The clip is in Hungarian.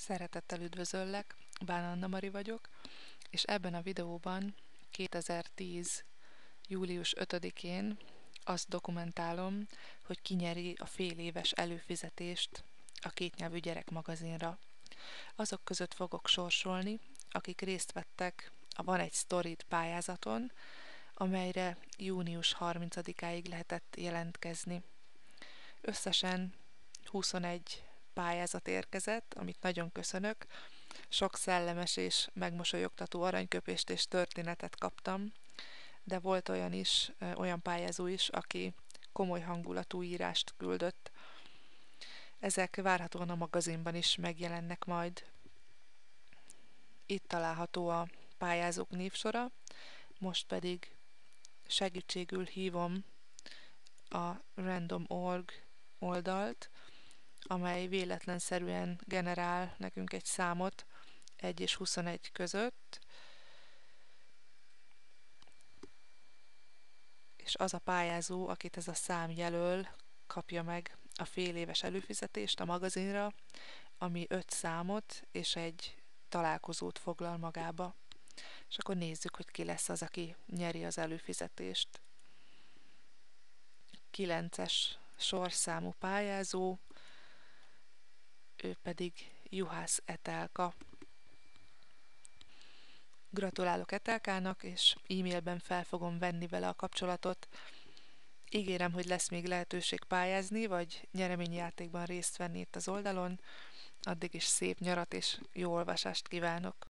Szeretettel üdvözöllek, Bán Anna Mari vagyok, és ebben a videóban 2010. július 5-én azt dokumentálom, hogy ki nyeri a féléves előfizetést a Kétnyelvű Gyerek magazinra. Azok között fogok sorsolni, akik részt vettek a Van egy Sztorid pályázaton, amelyre június 30-áig lehetett jelentkezni. Összesen 21 pályázat érkezett, amit nagyon köszönök. Sok szellemes és megmosolyogtató aranyköpést és történetet kaptam, de volt olyan pályázó is, aki komoly hangulatú írást küldött. Ezek várhatóan a magazinban is megjelennek majd. Itt található a pályázók névsora, most pedig segítségül hívom a Random.org oldalt, amely véletlenszerűen generál nekünk egy számot 1 és 21 között, és az a pályázó, akit ez a szám jelöl, kapja meg a féléves előfizetést a magazinra, ami 5 számot és egy találkozót foglal magába. És akkor nézzük, hogy ki lesz az, aki nyeri az előfizetést. 9-es sorszámú pályázó, ő pedig Juhász Etelka. Gratulálok Etelkának, és e-mailben fel fogom venni vele a kapcsolatot. Ígérem, hogy lesz még lehetőség pályázni, vagy nyereményjátékban részt venni itt az oldalon. Addig is szép nyarat és jó olvasást kívánok!